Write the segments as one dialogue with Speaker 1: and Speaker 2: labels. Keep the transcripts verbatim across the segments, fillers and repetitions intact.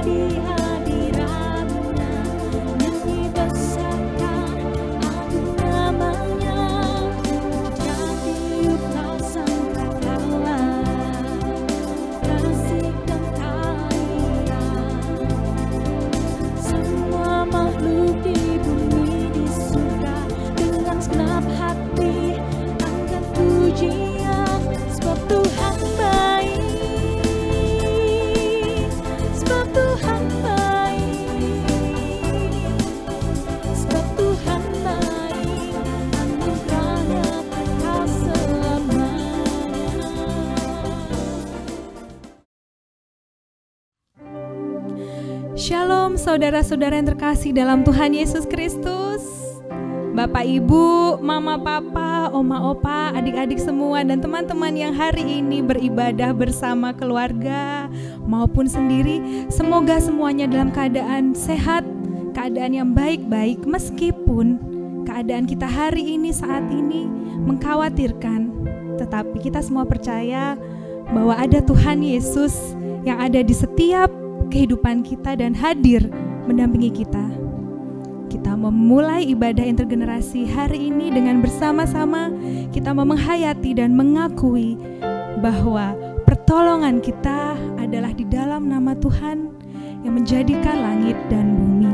Speaker 1: Shalom saudara-saudara yang terkasih dalam Tuhan Yesus Kristus. Bapak, Ibu, Mama, Papa, Oma, Opa, adik-adik semua dan teman-teman yang hari ini beribadah bersama keluarga maupun sendiri, semoga semuanya dalam keadaan sehat, keadaan yang baik-baik meskipun keadaan kita hari ini saat ini mengkhawatirkan. Tetapi kita semua percaya bahwa ada Tuhan Yesus yang ada di setiap kehidupan kita dan hadir mendampingi kita. Kita memulai ibadah intergenerasi hari ini dengan bersama-sama kita menghayati dan mengakui bahwa pertolongan kita adalah di dalam nama Tuhan yang menjadikan langit dan bumi.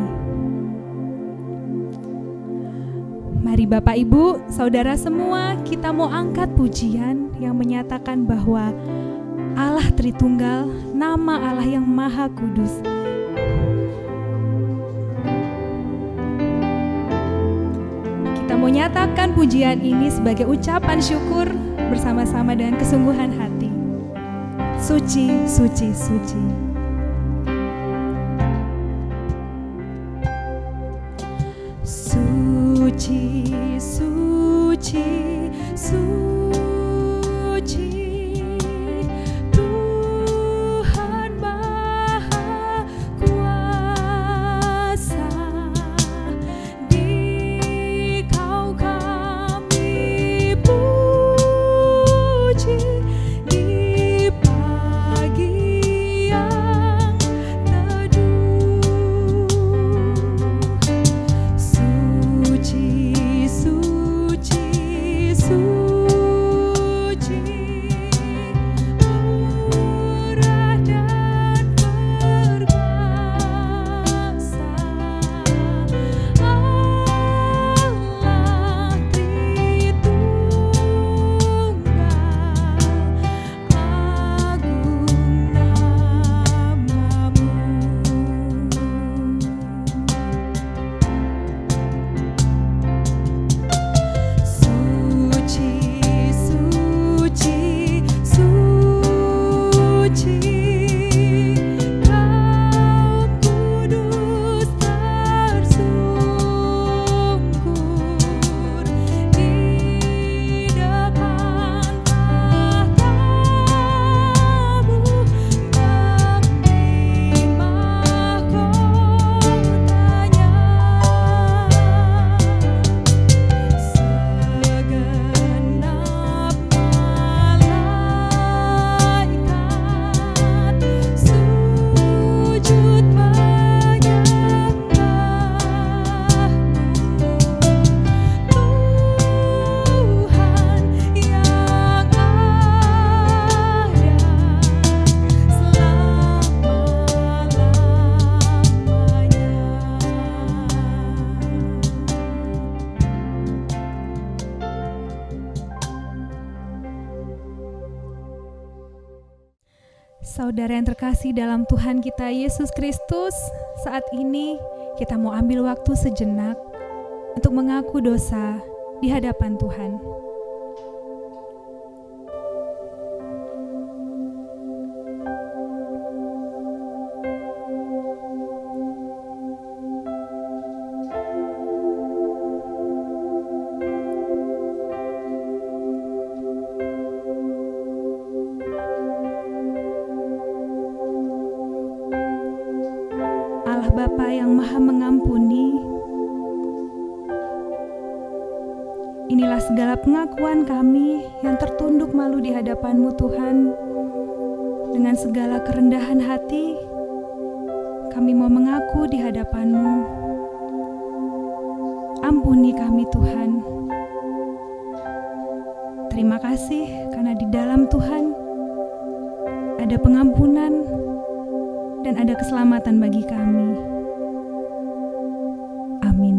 Speaker 1: Mari Bapak, Ibu, Saudara semua, kita mau angkat pujian yang menyatakan bahwa Allah Tritunggal, nama Allah yang Maha Kudus. Kita mau nyatakan pujian ini sebagai ucapan syukur bersama-sama dengan kesungguhan hati. Suci, suci, suci. Suci, suci, suci. Saudara yang terkasih dalam Tuhan kita Yesus Kristus, saat ini kita mau ambil waktu sejenak untuk mengaku dosa di hadapan Tuhan. Bapa yang Maha Mengampuni, inilah segala pengakuan kami yang tertunduk malu di hadapan-Mu Tuhan. Dengan segala kerendahan hati, kami mau mengaku di hadapan-Mu. Ampuni kami Tuhan. Terima kasih karena di dalam Tuhan ada pengampunan dan ada keselamatan bagi kami. Amin.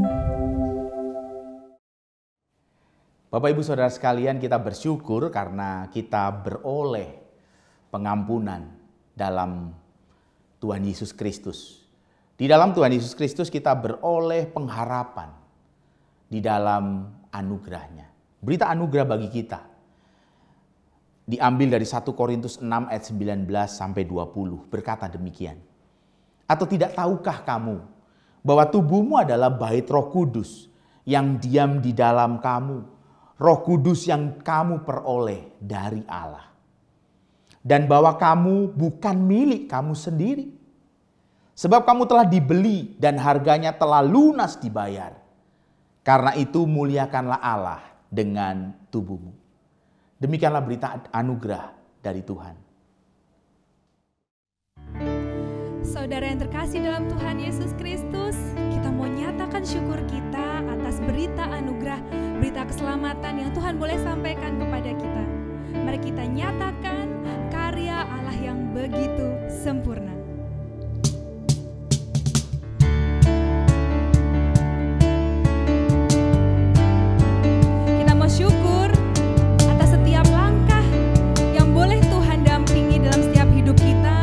Speaker 2: Bapak Ibu Saudara sekalian, kita bersyukur karena kita beroleh pengampunan dalam Tuhan Yesus Kristus. Di dalam Tuhan Yesus Kristus kita beroleh pengharapan di dalam anugerahnya. Berita anugerah bagi kita diambil dari satu Korintus enam ayat sembilan belas sampai dua puluh, berkata demikian. Atau tidak tahukah kamu bahwa tubuhmu adalah bait Roh Kudus yang diam di dalam kamu, Roh Kudus yang kamu peroleh dari Allah. Dan bahwa kamu bukan milik kamu sendiri. Sebab kamu telah dibeli dan harganya telah lunas dibayar. Karena itu muliakanlah Allah dengan tubuhmu. Demikianlah berita anugerah dari Tuhan.
Speaker 1: Saudara yang terkasih dalam Tuhan Yesus Kristus, kita mau nyatakan syukur kita atas berita anugerah, berita keselamatan yang Tuhan boleh sampaikan kepada kita. Mari kita nyatakan karya Allah yang begitu sempurna. Kita mau syukur atas setiap langkah yang boleh Tuhan dampingi dalam setiap hidup kita.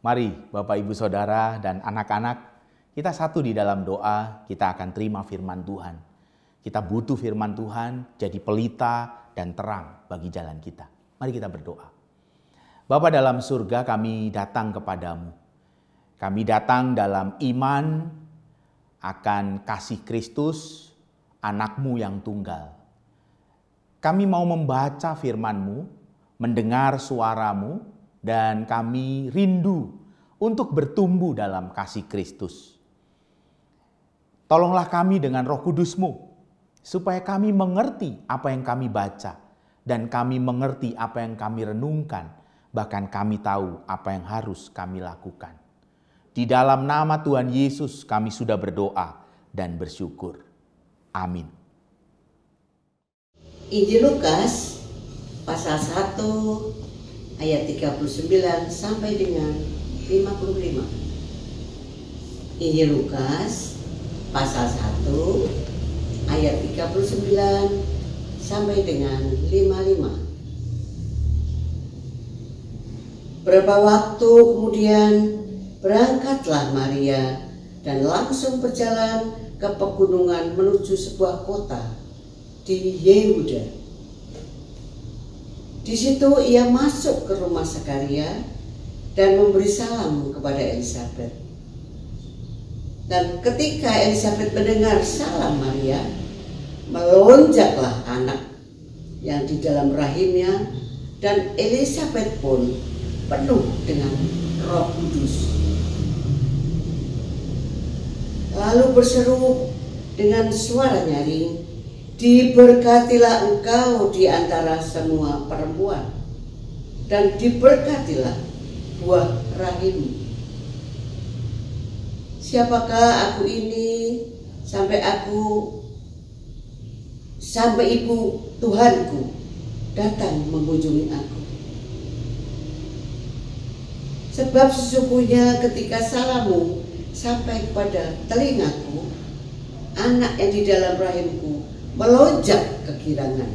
Speaker 2: Mari Bapak, Ibu, Saudara, dan anak-anak, kita satu di dalam doa, kita akan terima firman Tuhan. Kita butuh firman Tuhan jadi pelita dan terang bagi jalan kita. Mari kita berdoa. Bapa dalam surga, kami datang kepadamu. Kami datang dalam iman akan kasih Kristus, anak-Mu yang tunggal. Kami mau membaca firman-Mu, mendengar suara-Mu, dan kami rindu untuk bertumbuh dalam kasih Kristus. Tolonglah kami dengan Roh Kudus-Mu, supaya kami mengerti apa yang kami baca, dan kami mengerti apa yang kami renungkan, bahkan kami tahu apa yang harus kami lakukan. Di dalam nama Tuhan Yesus kami sudah berdoa dan bersyukur. Amin.
Speaker 3: Injil Lukas pasal satu ayat tiga puluh sembilan sampai dengan lima puluh lima. Injil Lukas pasal satu ayat tiga puluh sembilan sampai dengan lima puluh lima. Beberapa waktu kemudian berangkatlah Maria dan langsung berjalan ke pegunungan menuju sebuah kota di Yehuda. Di situ ia masuk ke rumah Zakaria dan memberi salam kepada Elisabet. Dan ketika Elisabet mendengar salam Maria, melonjaklah anak yang di dalam rahimnya, dan Elisabet pun penuh dengan Roh Kudus. Lalu berseru dengan suara nyaring, "Diberkatilah engkau di antara semua perempuan, dan diberkatilah buah rahimmu. Siapakah aku ini sampai aku sampai ibu Tuhanku datang mengunjungi aku? Sebab sesungguhnya ketika salammu sampai kepada telingaku, anak yang di dalam rahimku melonjak kegirangan.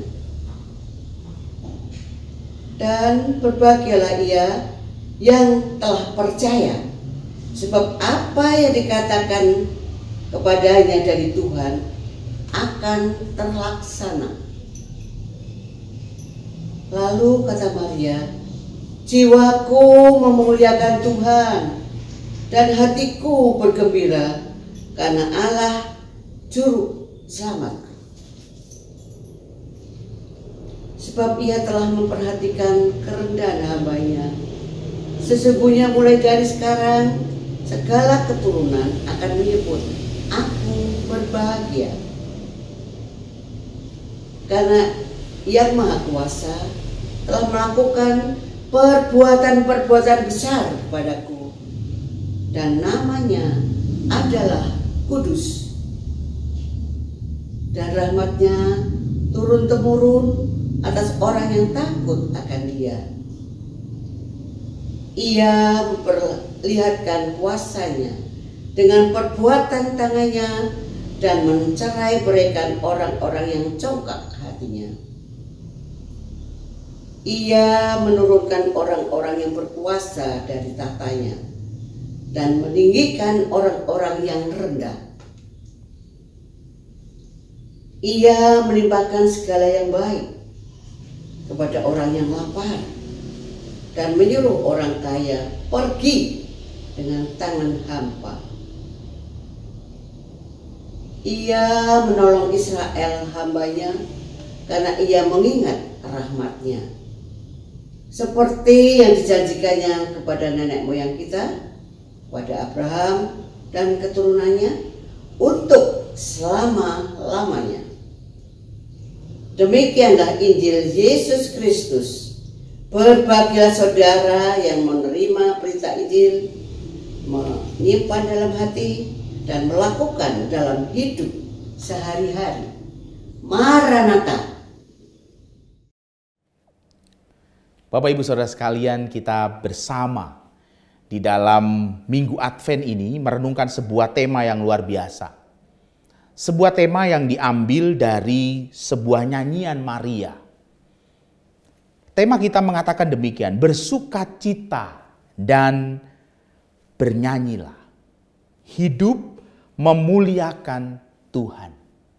Speaker 3: Dan berbahagialah ia yang telah percaya, sebab apa yang dikatakan kepadanya dari Tuhan akan terlaksana." Lalu kata Maria, "Jiwaku memuliakan Tuhan, dan hatiku bergembira karena Allah Juru Selamatku. Sebab ia telah memperhatikan kerendahan hamba-Nya. Sesungguhnya mulai dari sekarang segala keturunan akan menyebut aku berbahagia. Karena Yang Maha Kuasa telah melakukan perbuatan-perbuatan besar kepadaku, dan namanya adalah Kudus. Dan rahmat-Nya turun-temurun atas orang yang takut akan Dia. Ia memperlihatkan kuasa-Nya dengan perbuatan tangannya dan mencerai beraikan orang-orang yang congkak hatinya. Ia menurunkan orang-orang yang berkuasa dari tahtanya dan meninggikan orang-orang yang rendah. Ia menimpakan segala yang baik kepada orang yang lapar dan menyuruh orang kaya pergi dengan tangan hampa. Ia menolong Israel hamba-Nya karena ia mengingat rahmat-Nya, seperti yang dijanjikannya kepada nenek moyang kita, pada Abraham dan keturunannya untuk selama-lamanya. Demikianlah Injil Yesus Kristus. Berbahagialah saudara yang menerima berita Injil, menyimpan dalam hati, dan melakukan dalam hidup sehari-hari. Maranatha.
Speaker 2: Bapak Ibu Saudara sekalian, kita bersama di dalam Minggu Advent ini merenungkan sebuah tema yang luar biasa. Sebuah tema yang diambil dari sebuah nyanyian Maria. Tema kita mengatakan demikian, bersukacita dan bernyanyilah. Hidup memuliakan Tuhan.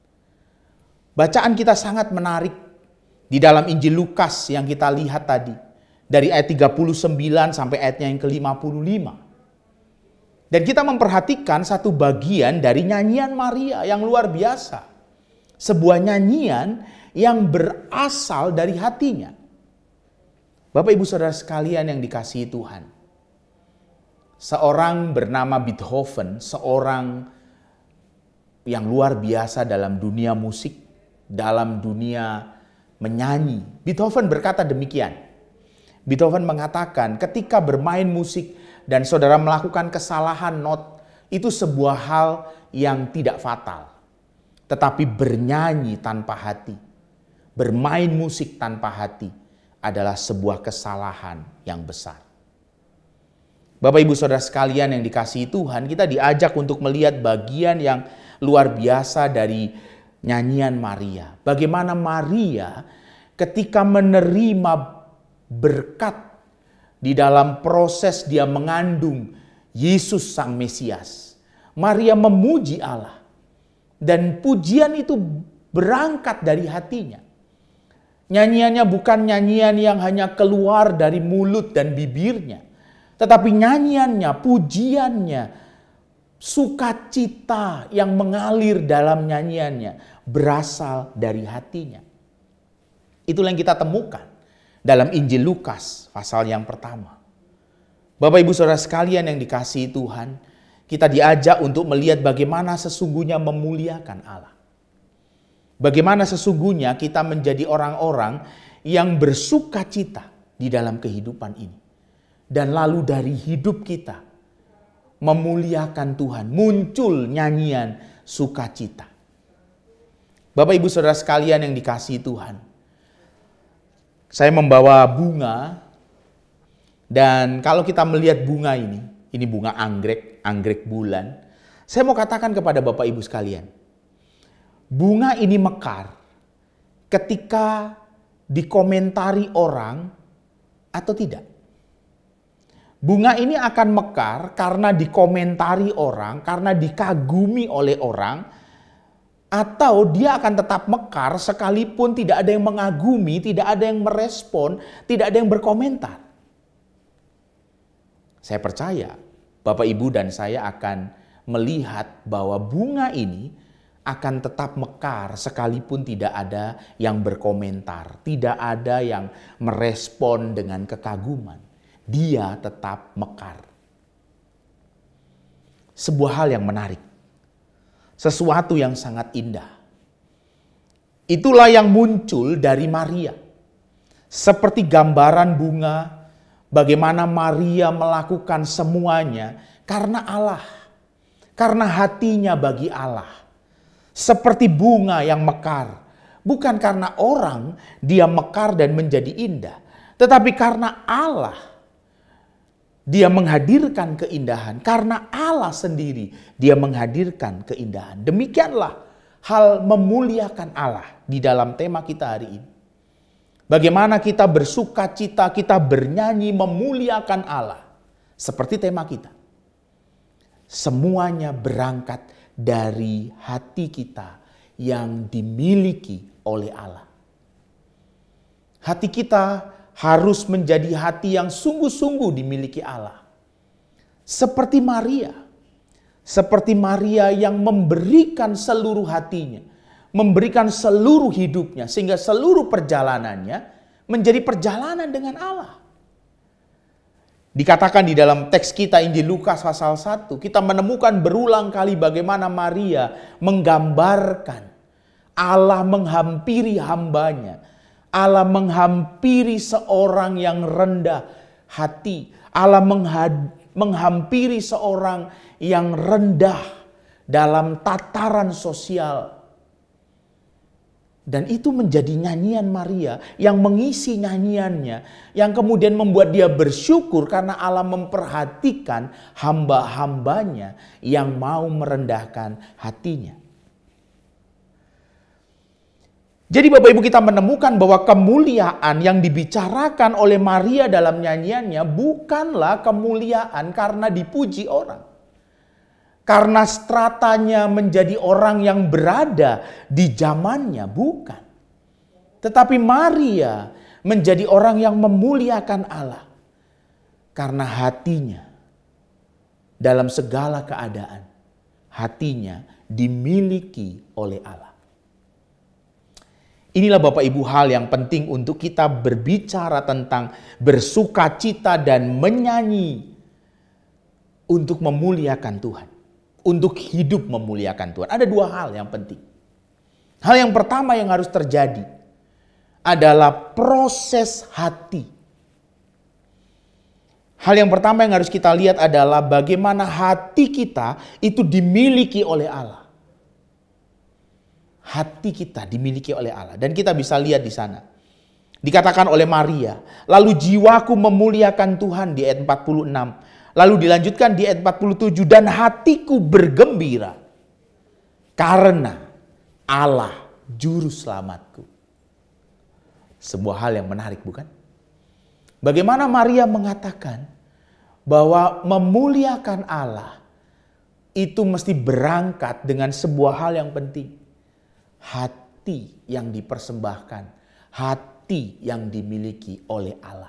Speaker 2: Bacaan kita sangat menarik di dalam Injil Lukas yang kita lihat tadi. Dari ayat tiga puluh sembilan sampai ayatnya yang ke lima puluh lima. Dan kita memperhatikan satu bagian dari nyanyian Maria yang luar biasa. Sebuah nyanyian yang berasal dari hatinya. Bapak ibu saudara sekalian yang dikasihi Tuhan. Seorang bernama Beethoven, seorang yang luar biasa dalam dunia musik, dalam dunia menyanyi. Beethoven berkata demikian. Beethoven mengatakan ketika bermain musik dan saudara melakukan kesalahan not, itu sebuah hal yang tidak fatal. Tetapi bernyanyi tanpa hati, bermain musik tanpa hati adalah sebuah kesalahan yang besar. Bapak ibu saudara sekalian yang dikasihi Tuhan, kita diajak untuk melihat bagian yang luar biasa dari nyanyian Maria. Bagaimana Maria ketika menerima berkat di dalam proses dia mengandung Yesus Sang Mesias. Maria memuji Allah. Dan pujian itu berangkat dari hatinya. Nyanyiannya bukan nyanyian yang hanya keluar dari mulut dan bibirnya. Tetapi nyanyiannya, pujiannya, sukacita yang mengalir dalam nyanyiannya berasal dari hatinya. Itulah yang kita temukan dalam Injil Lukas pasal yang pertama. Bapak ibu saudara sekalian yang dikasihi Tuhan, kita diajak untuk melihat bagaimana sesungguhnya memuliakan Allah. Bagaimana sesungguhnya kita menjadi orang-orang yang bersukacita di dalam kehidupan ini. Dan lalu dari hidup kita memuliakan Tuhan, muncul nyanyian sukacita. Bapak ibu saudara sekalian yang dikasihi Tuhan, saya membawa bunga, dan kalau kita melihat bunga ini, ini bunga anggrek, anggrek bulan. Saya mau katakan kepada Bapak ibu sekalian, bunga ini mekar ketika dikomentari orang atau tidak. Bunga ini akan mekar karena dikomentari orang, karena dikagumi oleh orang, atau dia akan tetap mekar sekalipun tidak ada yang mengagumi, tidak ada yang merespon, tidak ada yang berkomentar. Saya percaya Bapak Ibu dan saya akan melihat bahwa bunga ini akan tetap mekar sekalipun tidak ada yang berkomentar, tidak ada yang merespon dengan kekaguman. Dia tetap mekar. Sebuah hal yang menarik. Sesuatu yang sangat indah. Itulah yang muncul dari Maria. Seperti gambaran bunga, bagaimana Maria melakukan semuanya karena Allah. Karena hatinya bagi Allah. Seperti bunga yang mekar. Bukan karena orang dia mekar dan menjadi indah. Tetapi karena Allah. Dia menghadirkan keindahan. Karena Allah sendiri dia menghadirkan keindahan. Demikianlah hal memuliakan Allah di dalam tema kita hari ini. Bagaimana kita bersuka cita, kita bernyanyi memuliakan Allah. Seperti tema kita. Semuanya berangkat dari hati kita yang dimiliki oleh Allah. Hati kita harus menjadi hati yang sungguh-sungguh dimiliki Allah. Seperti Maria. Seperti Maria yang memberikan seluruh hatinya. Memberikan seluruh hidupnya. Sehingga seluruh perjalanannya menjadi perjalanan dengan Allah. Dikatakan di dalam teks kita Injil Lukas pasal satu. Kita menemukan berulang kali bagaimana Maria menggambarkan Allah menghampiri hambanya. Allah menghampiri seorang yang rendah hati. Allah menghampiri seorang yang rendah dalam tataran sosial. Dan itu menjadi nyanyian Maria yang mengisi nyanyiannya. Yang kemudian membuat dia bersyukur karena Allah memperhatikan hamba-hambanya yang mau merendahkan hatinya. Jadi Bapak Ibu, kita menemukan bahwa kemuliaan yang dibicarakan oleh Maria dalam nyanyiannya bukanlah kemuliaan karena dipuji orang. Karena stratanya menjadi orang yang berada di zamannya, bukan. Tetapi Maria menjadi orang yang memuliakan Allah. Karena hatinya dalam segala keadaan, hatinya dimiliki oleh Allah. Inilah Bapak Ibu hal yang penting untuk kita berbicara tentang bersukacita dan menyanyi untuk memuliakan Tuhan. Untuk hidup memuliakan Tuhan. Ada dua hal yang penting. Hal yang pertama yang harus terjadi adalah proses hati. Hal yang pertama yang harus kita lihat adalah bagaimana hati kita itu dimiliki oleh Allah. Hati kita dimiliki oleh Allah. Dan kita bisa lihat di sana. Dikatakan oleh Maria, lalu jiwaku memuliakan Tuhan di ayat empat puluh enam. Lalu dilanjutkan di ayat empat puluh tujuh, dan hatiku bergembira karena Allah juru selamatku. Sebuah hal yang menarik, bukan? Bagaimana Maria mengatakan bahwa memuliakan Allah itu mesti berangkat dengan sebuah hal yang penting. Hati yang dipersembahkan, hati yang dimiliki oleh Allah.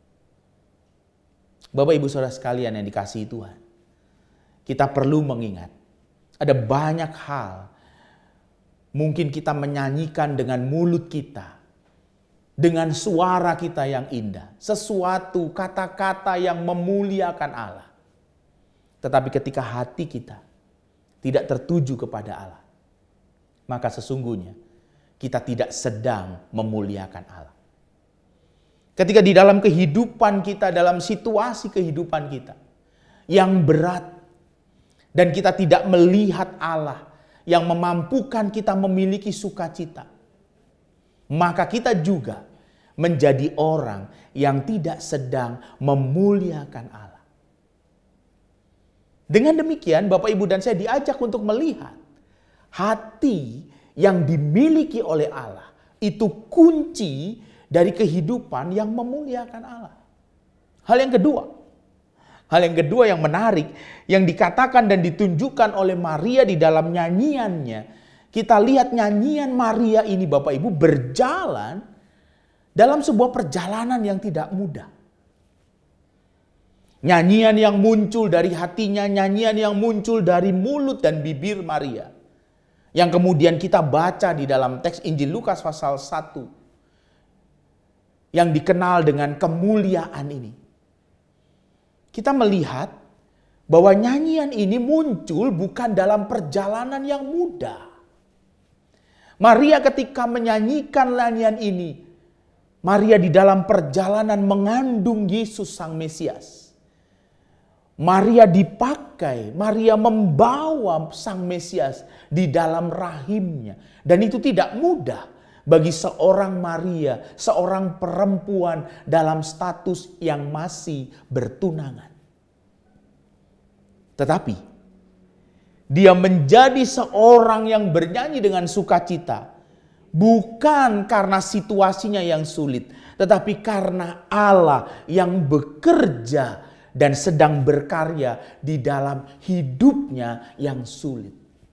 Speaker 2: Bapak Ibu Saudara sekalian yang dikasihi Tuhan, kita perlu mengingat ada banyak hal mungkin kita menyanyikan dengan mulut kita, dengan suara kita yang indah, sesuatu kata-kata yang memuliakan Allah. Tetapi ketika hati kita tidak tertuju kepada Allah, maka sesungguhnya kita tidak sedang memuliakan Allah. Ketika di dalam kehidupan kita, dalam situasi kehidupan kita yang berat, dan kita tidak melihat Allah yang memampukan kita memiliki sukacita, maka kita juga menjadi orang yang tidak sedang memuliakan Allah. Dengan demikian Bapak Ibu dan saya diajak untuk melihat hati yang dimiliki oleh Allah itu kunci dari kehidupan yang memuliakan Allah. Hal yang kedua, hal yang kedua yang menarik yang dikatakan dan ditunjukkan oleh Maria di dalam nyanyiannya. Kita lihat nyanyian Maria ini Bapak Ibu berjalan dalam sebuah perjalanan yang tidak mudah. Nyanyian yang muncul dari hatinya, nyanyian yang muncul dari mulut dan bibir Maria. Yang kemudian kita baca di dalam teks Injil Lukas pasal satu. Yang dikenal dengan kemuliaan ini. Kita melihat bahwa nyanyian ini muncul bukan dalam perjalanan yang mudah. Maria ketika menyanyikan nyanyian ini, Maria di dalam perjalanan mengandung Yesus Sang Mesias. Maria dipakai, Maria membawa Sang Mesias di dalam rahimnya. Dan itu tidak mudah bagi seorang Maria, seorang perempuan dalam status yang masih bertunangan. Tetapi dia menjadi seorang yang bernyanyi dengan sukacita. Bukan karena situasinya yang sulit, tetapi karena Allah yang bekerja dan sedang berkarya di dalam hidupnya yang sulit.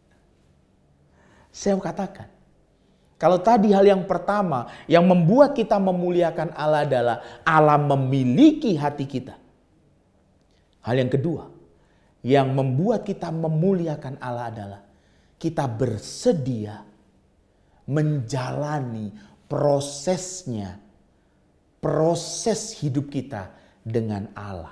Speaker 2: Saya katakan, kalau tadi hal yang pertama yang membuat kita memuliakan Allah adalah Allah memiliki hati kita. Hal yang kedua yang membuat kita memuliakan Allah adalah kita bersedia menjalani prosesnya, proses hidup kita dengan Allah.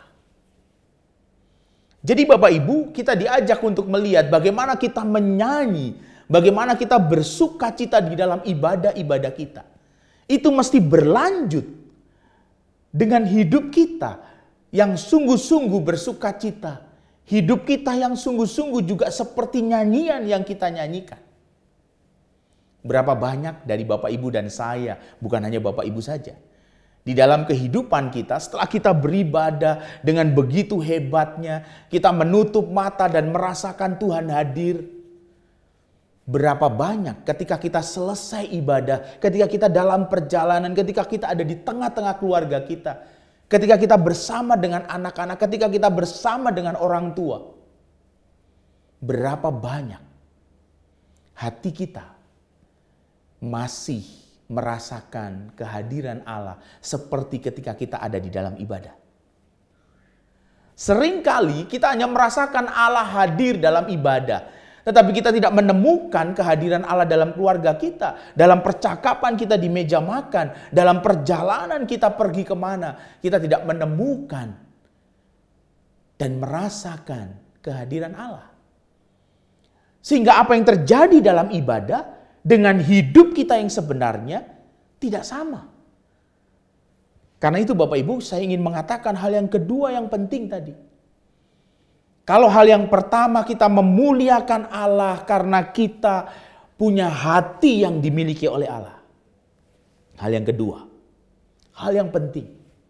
Speaker 2: Jadi Bapak Ibu, kita diajak untuk melihat bagaimana kita menyanyi, bagaimana kita bersukacita di dalam ibadah-ibadah kita. Itu mesti berlanjut dengan hidup kita yang sungguh-sungguh bersukacita. Hidup kita yang sungguh-sungguh juga seperti nyanyian yang kita nyanyikan. Berapa banyak dari Bapak Ibu dan saya, bukan hanya Bapak Ibu saja. Di dalam kehidupan kita, setelah kita beribadah dengan begitu hebatnya, kita menutup mata dan merasakan Tuhan hadir. Berapa banyak ketika kita selesai ibadah, ketika kita dalam perjalanan, ketika kita ada di tengah-tengah keluarga kita, ketika kita bersama dengan anak-anak, ketika kita bersama dengan orang tua, berapa banyak hati kita masih merasakan kehadiran Allah seperti ketika kita ada di dalam ibadah. Seringkali kita hanya merasakan Allah hadir dalam ibadah, tetapi kita tidak menemukan kehadiran Allah dalam keluarga kita, dalam percakapan kita di meja makan, dalam perjalanan kita pergi kemana. Kita tidak menemukan dan merasakan kehadiran Allah. Sehingga apa yang terjadi dalam ibadah dengan hidup kita yang sebenarnya tidak sama. Karena itu Bapak Ibu, saya ingin mengatakan hal yang kedua yang penting tadi. Kalau hal yang pertama kita memuliakan Allah karena kita punya hati yang dimiliki oleh Allah. Hal yang kedua, hal yang penting,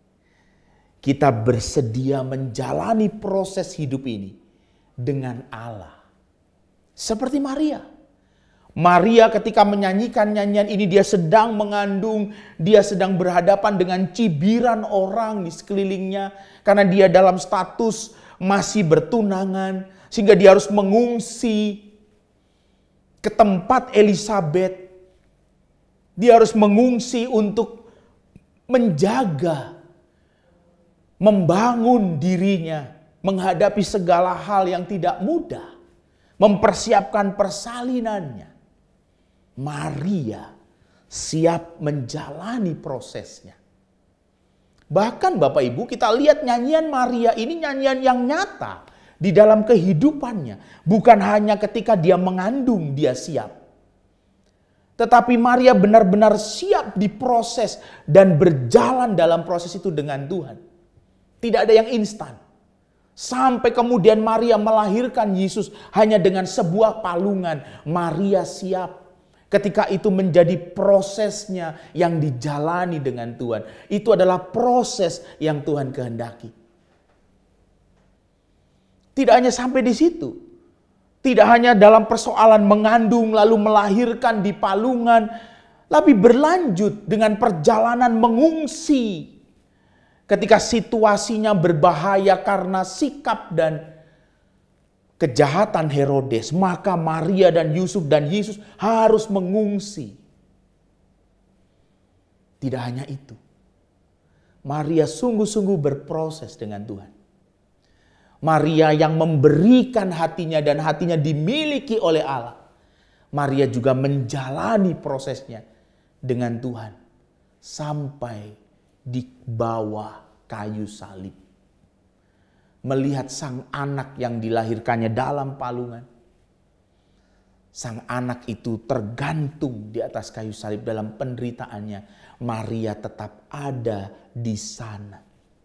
Speaker 2: kita bersedia menjalani proses hidup ini dengan Allah. Seperti Maria. Maria ketika menyanyikan nyanyian ini, dia sedang mengandung, dia sedang berhadapan dengan cibiran orang di sekelilingnya. Karena dia dalam status masih bertunangan, sehingga dia harus mengungsi ke tempat Elisabet. Dia harus mengungsi untuk menjaga, membangun dirinya, menghadapi segala hal yang tidak mudah, mempersiapkan persalinannya. Maria siap menjalani prosesnya. Bahkan Bapak Ibu, kita lihat nyanyian Maria ini nyanyian yang nyata di dalam kehidupannya. Bukan hanya ketika dia mengandung dia siap. Tetapi Maria benar-benar siap diproses dan berjalan dalam proses itu dengan Tuhan. Tidak ada yang instan. Sampai kemudian Maria melahirkan Yesus hanya dengan sebuah palungan. Maria siap. Ketika itu menjadi prosesnya yang dijalani dengan Tuhan. Itu adalah proses yang Tuhan kehendaki. Tidak hanya sampai di situ. Tidak hanya dalam persoalan mengandung lalu melahirkan di palungan. Tapi berlanjut dengan perjalanan mengungsi. Ketika situasinya berbahaya karena sikap dan kejahatan Herodes, maka Maria dan Yusuf dan Yesus harus mengungsi. Tidak hanya itu. Maria sungguh-sungguh berproses dengan Tuhan. Maria yang memberikan hatinya dan hatinya dimiliki oleh Allah. Maria juga menjalani prosesnya dengan Tuhan. Sampai di bawah kayu salib. Melihat sang anak yang dilahirkannya dalam palungan. Sang anak itu tergantung di atas kayu salib dalam penderitaannya. Maria tetap ada di sana.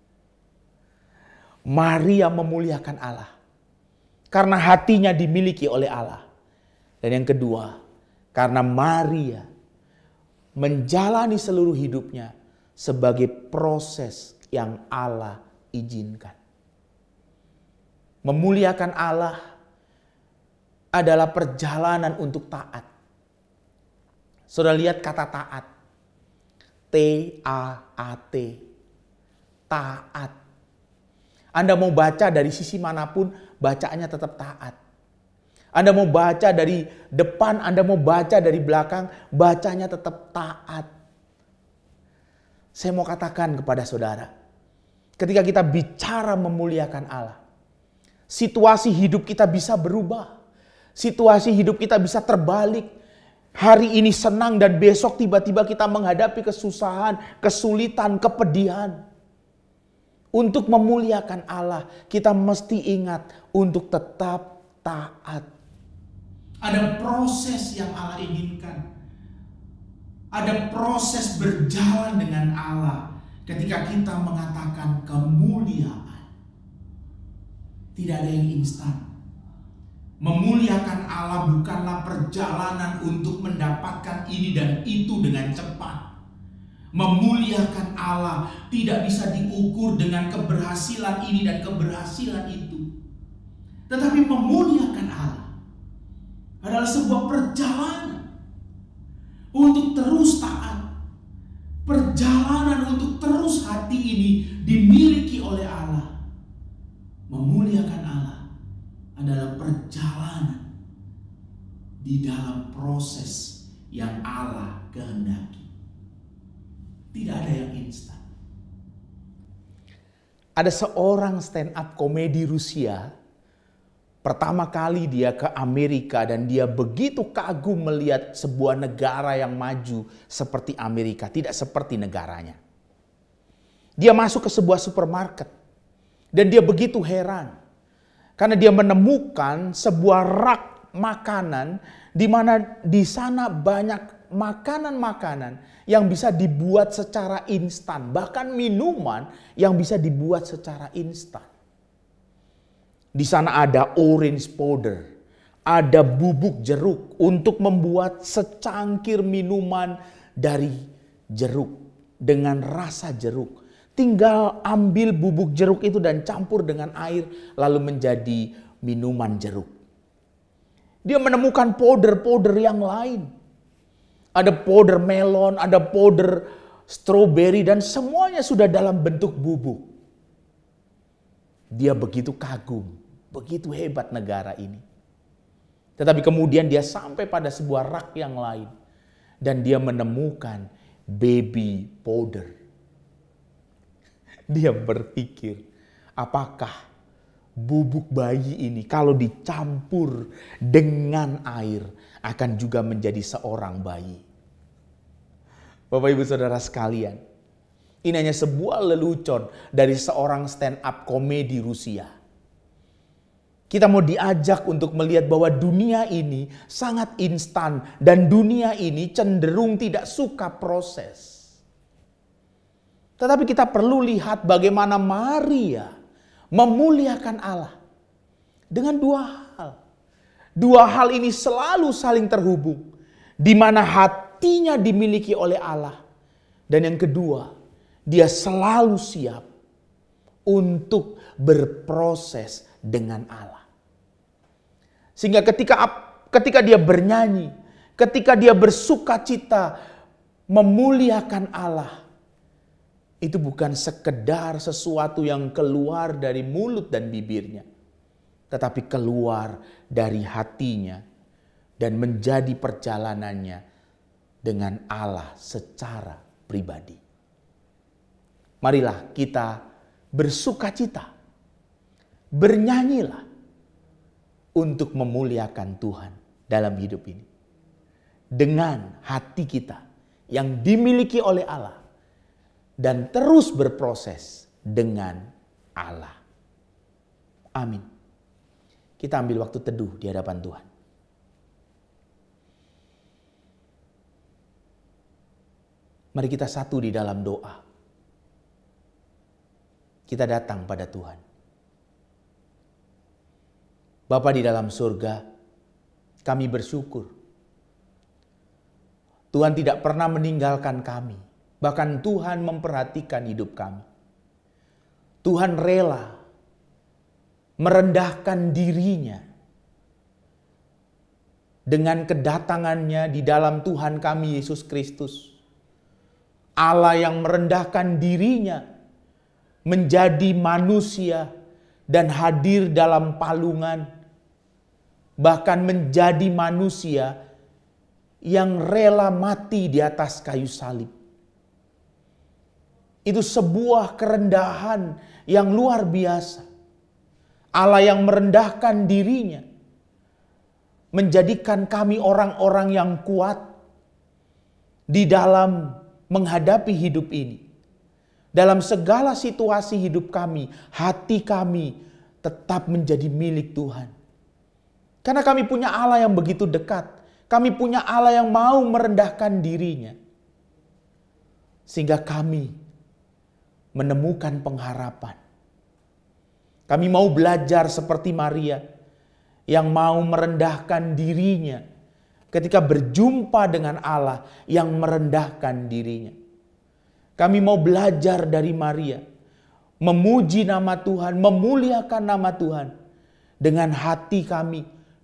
Speaker 2: Maria memuliakan Allah. Karena hatinya dimiliki oleh Allah. Dan yang kedua, karena Maria menjalani seluruh hidupnya sebagai proses yang Allah izinkan. Memuliakan Allah adalah perjalanan untuk taat. Saudara lihat kata taat. T A A T. Taat. Anda mau baca dari sisi manapun, bacaannya tetap taat. Anda mau baca dari depan, Anda mau baca dari belakang, bacanya tetap taat. Saya mau katakan kepada saudara, ketika kita bicara memuliakan Allah, situasi hidup kita bisa berubah. Situasi hidup kita bisa terbalik. Hari ini senang dan besok tiba-tiba kita menghadapi kesusahan, kesulitan, kepedihan. Untuk memuliakan Allah, kita mesti ingat untuk tetap taat. Ada proses yang Allah inginkan. Ada proses berjalan dengan Allah ketika kita mengatakan kemuliaan. Tidak ada yang instan. Memuliakan Allah bukanlah perjalanan untuk mendapatkan ini dan itu dengan cepat. Memuliakan Allah tidak bisa diukur dengan keberhasilan ini dan keberhasilan itu. Tetapi memuliakan Allah adalah sebuah perjalanan untuk terus taat. Perjalanan untuk terus hati ini dimiliki oleh Allah. Memuliakan Allah adalah perjalanan di dalam proses yang Allah kehendaki. Tidak ada yang instan. Ada seorang stand up komedi Rusia. Pertama kali dia ke Amerika dan dia begitu kagum melihat sebuah negara yang maju seperti Amerika, tidak seperti negaranya. Dia masuk ke sebuah supermarket dan dia begitu heran karena dia menemukan sebuah rak makanan di mana di sana banyak makanan-makanan yang bisa dibuat secara instan, bahkan minuman yang bisa dibuat secara instan. Di sana ada orange powder, ada bubuk jeruk untuk membuat secangkir minuman dari jeruk dengan rasa jeruk. Tinggal ambil bubuk jeruk itu dan campur dengan air lalu menjadi minuman jeruk. Dia menemukan powder-powder yang lain. Ada powder melon, ada powder strawberry dan semuanya sudah dalam bentuk bubuk. Dia begitu kagum, begitu hebat negara ini. Tetapi kemudian dia sampai pada sebuah rak yang lain. Dan dia menemukan baby powder. Dia berpikir, apakah bubuk bayi ini kalau dicampur dengan air akan juga menjadi seorang bayi. Bapak ibu saudara sekalian, ini hanya sebuah lelucon dari seorang stand up komedi Rusia. Kita mau diajak untuk melihat bahwa dunia ini sangat instan dan dunia ini cenderung tidak suka proses. Tetapi kita perlu lihat bagaimana Maria memuliakan Allah dengan dua hal. Dua hal ini selalu saling terhubung, di mana hatinya dimiliki oleh Allah. Dan yang kedua, dia selalu siap untuk berproses dengan Allah. Sehingga ketika ketika dia bernyanyi, ketika dia bersukacita memuliakan Allah, itu bukan sekedar sesuatu yang keluar dari mulut dan bibirnya, tetapi keluar dari hatinya dan menjadi perjalanannya dengan Allah secara pribadi. Marilah kita bersukacita, bernyanyilah untuk memuliakan Tuhan dalam hidup ini. Dengan hati kita yang dimiliki oleh Allah dan terus berproses dengan Allah. Amin. Kita ambil waktu teduh di hadapan Tuhan. Mari kita satu di dalam doa. Kita datang pada Tuhan. Bapa di dalam surga, kami bersyukur. Tuhan tidak pernah meninggalkan kami. Bahkan Tuhan memperhatikan hidup kami. Tuhan rela merendahkan dirinya dengan kedatangannya di dalam Tuhan kami Yesus Kristus. Allah yang merendahkan dirinya menjadi manusia dan hadir dalam palungan. Bahkan menjadi manusia yang rela mati di atas kayu salib. Itu sebuah kerendahan yang luar biasa. Allah yang merendahkan dirinya menjadikan kami orang-orang yang kuat di dalam menghadapi hidup ini. Dalam segala situasi hidup kami, hati kami tetap menjadi milik Tuhan. Karena kami punya Allah yang begitu dekat. Kami punya Allah yang mau merendahkan dirinya. Sehingga kami menemukan pengharapan. Kami mau belajar seperti Maria yang mau merendahkan dirinya ketika berjumpa dengan Allah yang merendahkan dirinya. Kami mau belajar dari Maria, memuji nama Tuhan, memuliakan nama Tuhan dengan hati kami,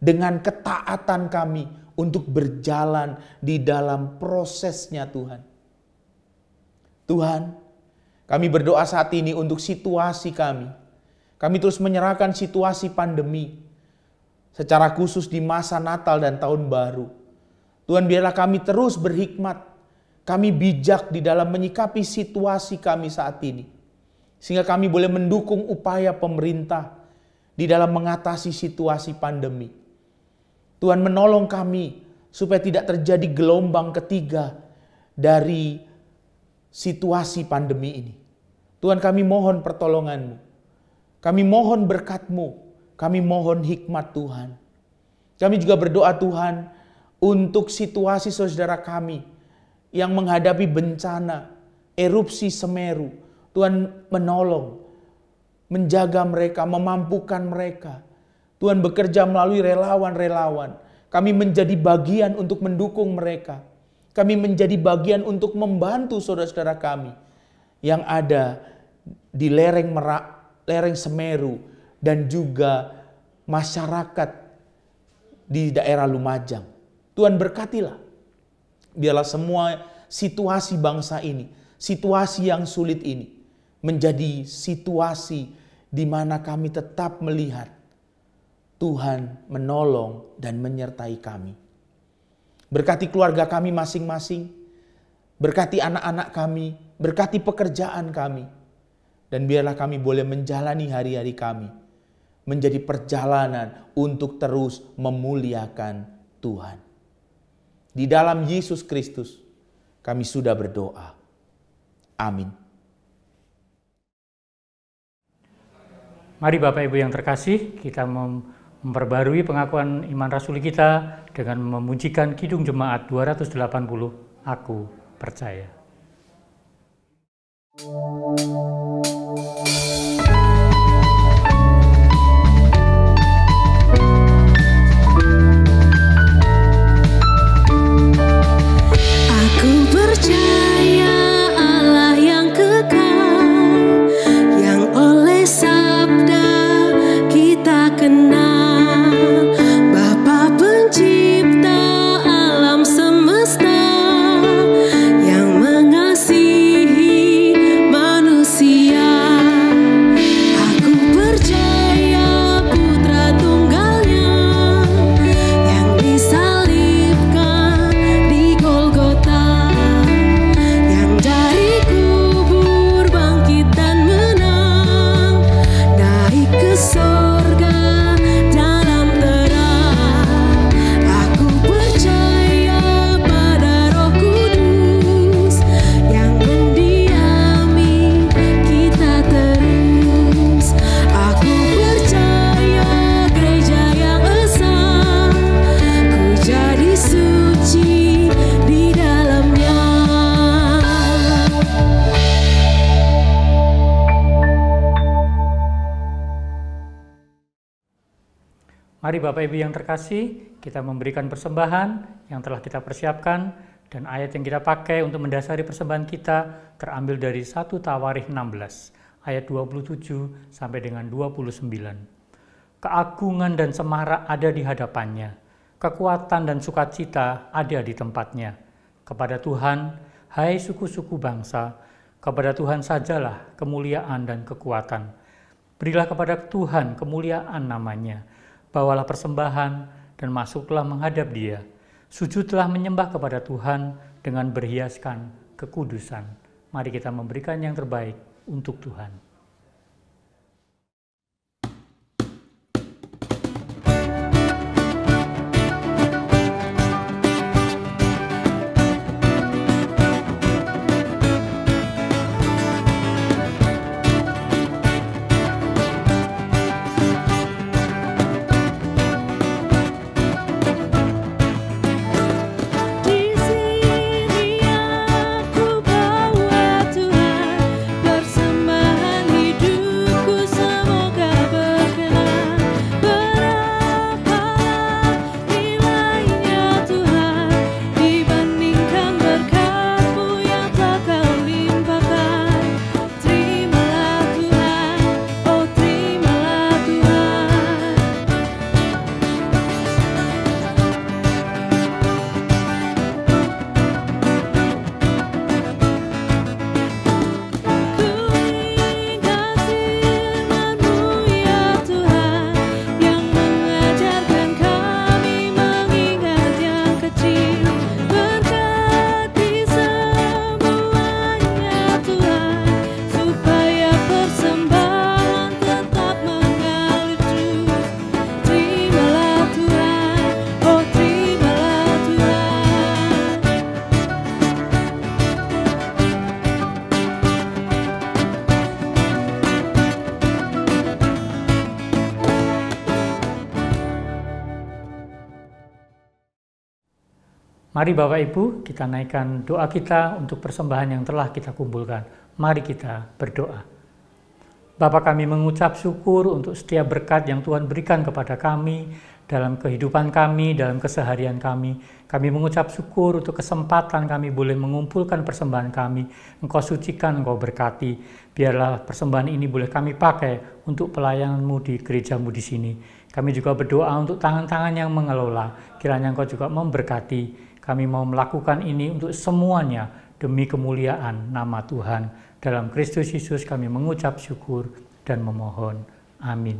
Speaker 2: dengan ketaatan kami untuk berjalan di dalam prosesnya Tuhan. Tuhan, kami berdoa saat ini untuk situasi kami. Kami terus menyerahkan situasi pandemi, secara khusus di masa Natal dan Tahun Baru. Tuhan, biarlah kami terus berhikmat, kami bijak di dalam menyikapi situasi kami saat ini. Sehingga kami boleh mendukung upaya pemerintah di dalam mengatasi situasi pandemi. Tuhan, menolong kami supaya tidak terjadi gelombang ketiga dari situasi pandemi ini. Tuhan, kami mohon pertolongan-Mu. Kami mohon berkat-Mu. Kami mohon hikmat Tuhan. Kami juga berdoa Tuhan untuk situasi saudara kami yang menghadapi bencana, erupsi Semeru. Tuhan menolong, menjaga mereka, memampukan mereka. Tuhan bekerja melalui relawan-relawan. Kami menjadi bagian untuk mendukung mereka. Kami menjadi bagian untuk membantu saudara-saudara kami yang ada di lereng Merak, lereng Semeru, dan juga masyarakat di daerah Lumajang. Tuhan berkatilah. Biarlah semua situasi bangsa ini, situasi yang sulit ini, menjadi situasi di mana kami tetap melihat Tuhan menolong dan menyertai kami. Berkati keluarga kami masing-masing, berkati anak-anak kami, berkati pekerjaan kami, dan biarlah kami boleh menjalani hari-hari kami menjadi perjalanan untuk terus memuliakan Tuhan. Di dalam Yesus Kristus kami sudah berdoa. Amin.
Speaker 4: Mari Bapak Ibu yang terkasih, kita memperbarui pengakuan iman rasuli kita dengan memujikan Kidung Jemaat dua ratus delapan puluh, Aku Percaya.
Speaker 5: Aku percaya Allah yang kekal, yang oleh sabda kita kenal, Bapa pencipta alam semesta, yang mengasihi manusia. Aku percaya Putra Tunggalnya yang disalibkan di Golgota, yang dari kubur bangkit dan menang, naik ke sorga dalam terang. Aku percaya pada Roh Kudus yang mendiami kita terus. Aku percaya gereja yang esa, ku jadi suci di dalamnya.
Speaker 4: Mari Bapak Ibu yang terkasih, kita memberikan persembahan yang telah kita persiapkan, dan ayat yang kita pakai untuk mendasari persembahan kita terambil dari satu Tawarikh enam belas, ayat dua puluh tujuh sampai dengan dua puluh sembilan. Keagungan dan semarak ada di hadapannya, kekuatan dan sukacita ada di tempatnya. Kepada Tuhan, hai suku-suku bangsa, kepada Tuhan sajalah kemuliaan dan kekuatan. Berilah kepada Tuhan kemuliaan namanya. Bawalah persembahan dan masuklah menghadap Dia. Sujudlah menyembah kepada Tuhan dengan berhiaskan kekudusan. Mari kita memberikan yang terbaik untuk Tuhan.
Speaker 5: Di sini aku bawa Tuhan persembahan
Speaker 4: Mari Bapak Ibu, kita naikkan doa kita untuk persembahan yang telah kita kumpulkan. Mari kita berdoa. Bapa, kami mengucap syukur untuk setiap berkat yang Tuhan berikan kepada kami, dalam kehidupan kami, dalam keseharian kami. Kami mengucap syukur untuk kesempatan kami boleh mengumpulkan persembahan kami. Engkau sucikan, Engkau berkati. Biarlah persembahan ini boleh kami pakai untuk pelayanan-Mu di gereja-Mu di sini. Kami juga berdoa untuk tangan-tangan yang mengelola. Kiranya Engkau juga memberkati. Kami mau melakukan ini untuk semuanya demi kemuliaan nama Tuhan. Dalam Kristus Yesus kami mengucap syukur dan memohon. Amin.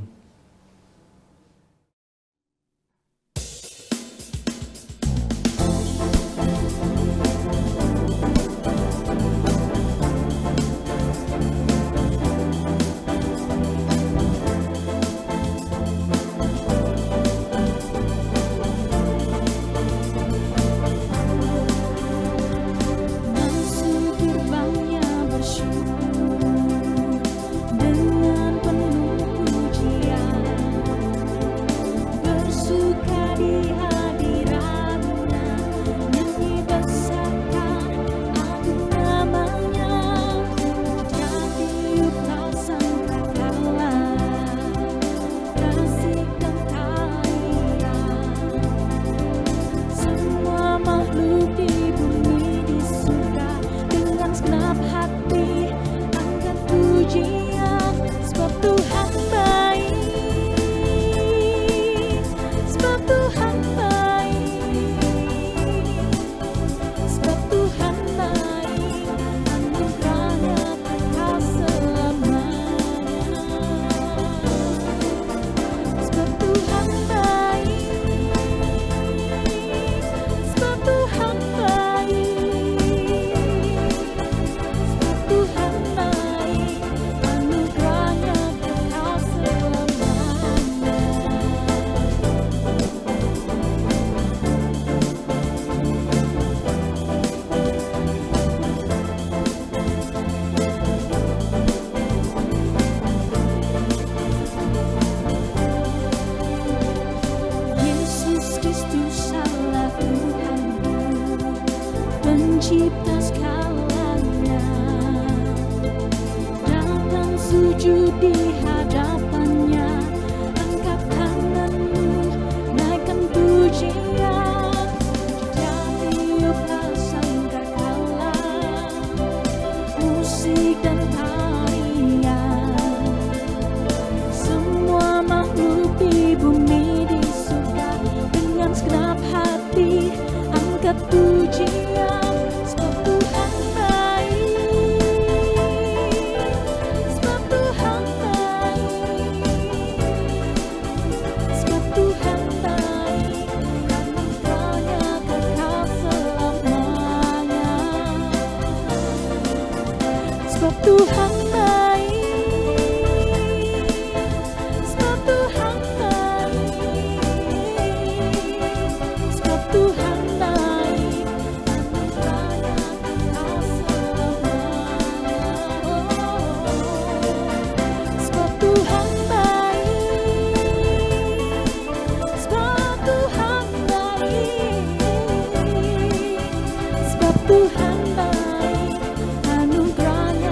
Speaker 5: Pencipta segalanya, datang sujud di hadapannya, angkat tanganmu, naikkan pujian, tiuplah sangkakala, musik dan tarian, semua makhluk di bumi di surga dengan segenap hati angkat pujian. Tuhan baik, sebab Tuhan baik, sebab Tuhan baik, anugerahnya kekal selamanya. Sebab Tuhan baik, sebab Tuhan baik, sebab Tuhan baik, anugerahnya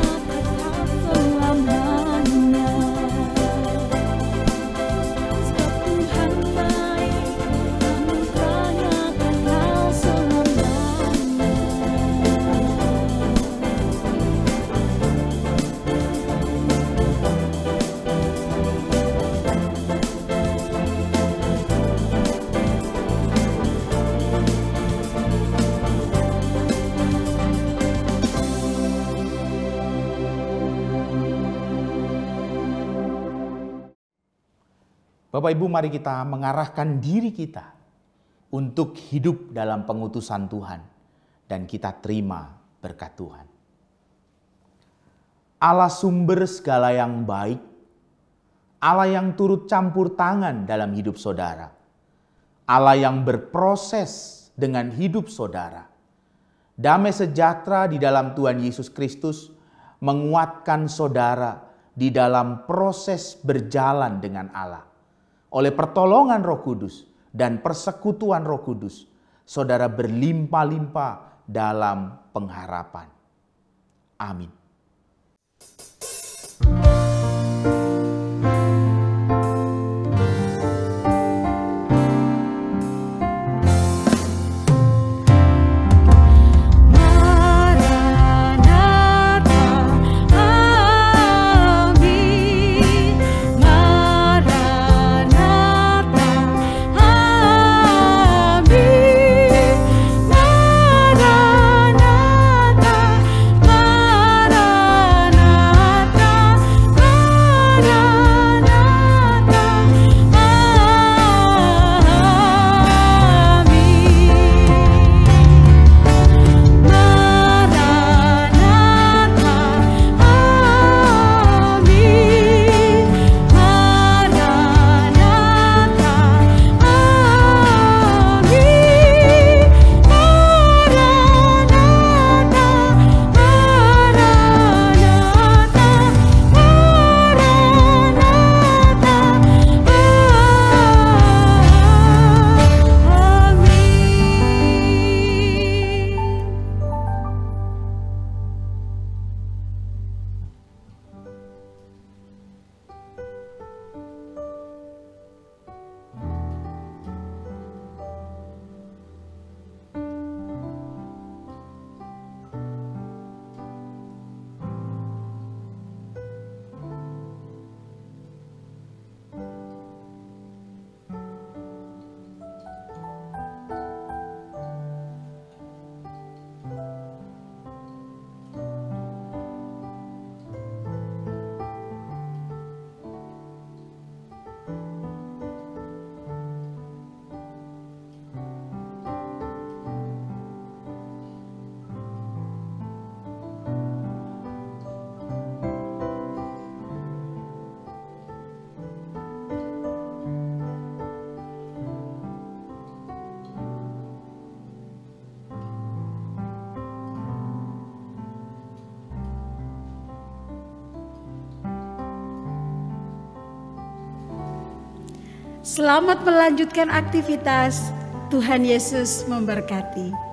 Speaker 2: Bapak Ibu, mari kita mengarahkan diri kita untuk hidup dalam pengutusan Tuhan dan kita terima berkat Tuhan. Allah sumber segala yang baik, Allah yang turut campur tangan dalam hidup saudara, Allah yang berproses dengan hidup saudara. Damai sejahtera di dalam Tuhan Yesus Kristus menguatkan saudara di dalam proses berjalan dengan Allah. Oleh pertolongan Roh Kudus dan persekutuan Roh Kudus, saudara berlimpah-limpah dalam pengharapan. Amin.
Speaker 6: Selamat melanjutkan aktivitas. Tuhan Yesus memberkati.